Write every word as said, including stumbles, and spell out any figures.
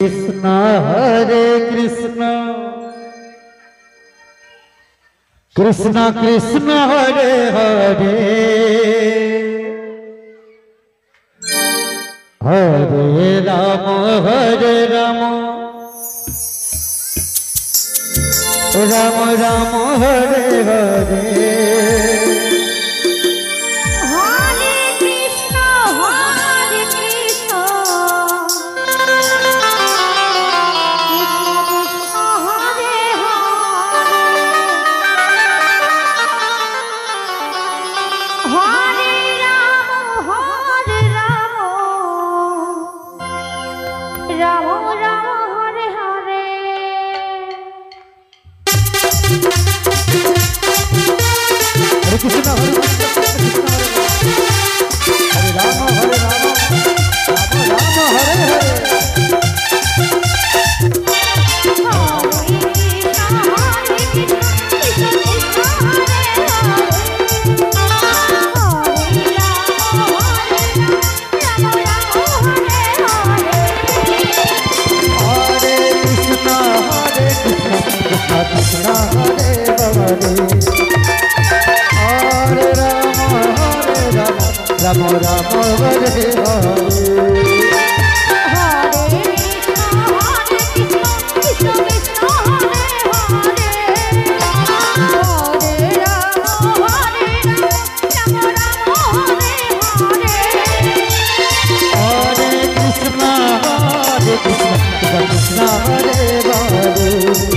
Krishna Hare Krishna Krishna Krishna Hare Hare Hare Ram Hare Ram Ram Ram Hare Hare Krishna Hare Hare Ram Hare Ram Ram Ram Hare Hare Krishna Hare Hare Hare Ram Hare Ram Ram Ram Hare Hare Krishna Hare Krishna Hare Hare